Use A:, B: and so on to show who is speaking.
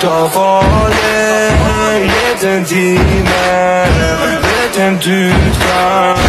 A: ta farlig liten time. Vet hvem du skal